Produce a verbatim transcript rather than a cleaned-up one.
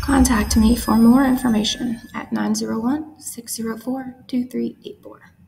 Contact me for more information at nine zero one, six zero four, two three eight four.